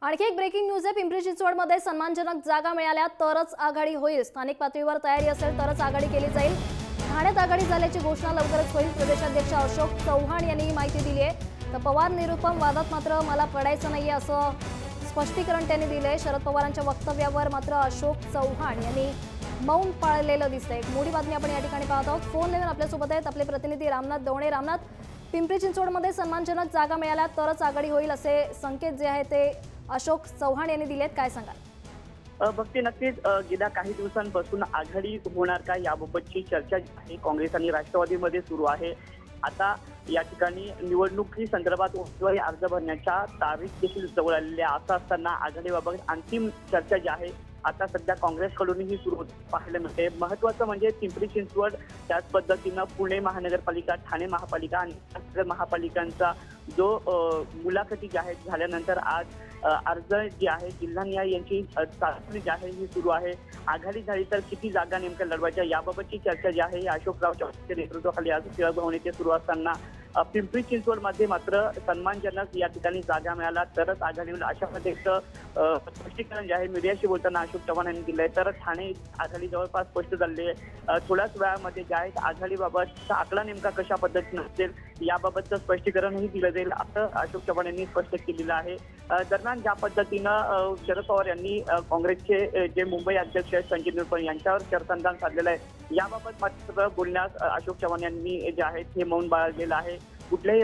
आणखी एक breaking news आहे। पिंपरी चिंचवडमध्ये सन्मानजनक जागा मिळाल्या तरच आघाडी होईल। स्थानिक पातळीवर तयारी असेल तरच आघाडी केली जाईल। ठाण्यात आघाडी झाल्याची घोषणा लवकरच होईल। प्रदेशाध्यक्ष अशोक चव्हाण यांनी ही माहिती दिली आहे। तर पवार निरुपम वादात मात्र मला पडायचं नाहीये असं स्पष्टीकरण त्यांनी दिले। शरद पवारांच्या वक्तव्यावर मात्र अशोक चव्हाण यांनी मौन पाळलेलं दिसतंय। एक मोठी बातमी आपण या ठिकाणी पाहत आहोत। फोन लाईनवर आपल्यासोबत आहेत आपले प्रतिनिधी रामनाथ दवणे। रामनाथ, पिंपरी चिंचवडमध्ये सन्मानजनक जागा मिळाल्या तरच आघाडी होईल असे संकेत जे आहे ते अशोक चव्हाण यांनी दिलेत, काय सांगाल? भक्ती, नक्कीच गेल्या काही दिवसांपासून आघाडी होणार का याबाबतची चर्चा आहे काँग्रेस आणि राष्ट्रवादीमध्ये सुरू आहे। आता या ठिकाणी निवडणुकी संदर्भात उमेदवारी अर्ज भरण्याच्या तारीख देखील जवळ आलेल्या असं असताना आघाडीबाबत अंतिम चर्चा जी आहे आता सध्या काँग्रेसकडूनही सुरू पाहायला मिळते। महत्त्वाचं म्हणजे पिंपरी चिंचवड, त्याच पद्धतीनं पुणे महानगरपालिका, ठाणे महापालिका आणि महापालिकांचा जो मुलाखती जी आहेत झाल्यानंतर आज अर्ज जे आहे जिल्हानिहाय यांची चाचणी जी आहे ही सुरू आहे। आघाडी झाली तर किती जागा नेमक्या लढवायच्या याबाबतची चर्चा जी आहे अशोकराव चव्हाणांच्या नेतृत्वाखाली आज टिळक भवन येथे सुरू असताना पिंपरी चिंचवडमध्ये मात्र सन्मानजनक या ठिकाणी जागा मिळाला तरच आघाडी होईल अशा पद्धतीचं स्पष्टीकरण जे आहे मीडियाशी बोलताना अशोक चव्हाण यांनी दिलंय। तर ठाणे आघाडी जवळपास स्पष्ट झाली आहे। थोड्याच वेळामध्ये जे आहेत आघाडीबाबतचा आकडा नेमका कशा पद्धतीने असेल याबाबतचं स्पष्टीकरणही दिलं जाईल असं अशोक चव्हाण यांनी स्पष्ट केलेलं आहे। दरम्यान ज्या पद्धतीनं शरद पवार यांनी काँग्रेसचे जे मुंबई अध्यक्ष आहेत संजय निरुपम यांच्यावर चर्चांदान साधलेलं आहे याबाबत मात्र बोलण्यास अशोक चव्हाण यांनी जे आहेत हे मौन बाळगलेलं आहे। कुठल्याही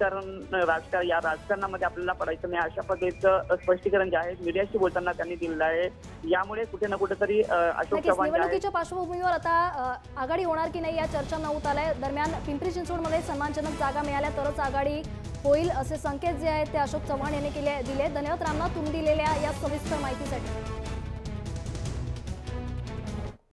या राजकारणामध्ये आपल्याला पडायचं नाही अशा पद्धतीचं स्पष्टीकरण जे आहे मीडियाशी बोलताना त्यांनी दिलेलं आहे। यामुळे कुठे ना कुठेतरी अशोक चव्हाण निवडणुकीच्या पार्श्वभूमीवर आता आघाडी होणार की नाही या चर्चा न उत आलाय। दरम्यान पिंपरी चिंचवडमध्ये सन्मानजनक जागा मिळाल्या तरच आघाडी होईल असे संकेत जे आहेत ते अशोक चव्हाण यांनी दिले। धन्यवाद रामनाथ, तुम्ही दिलेल्या या सविस्तर माहितीसाठी।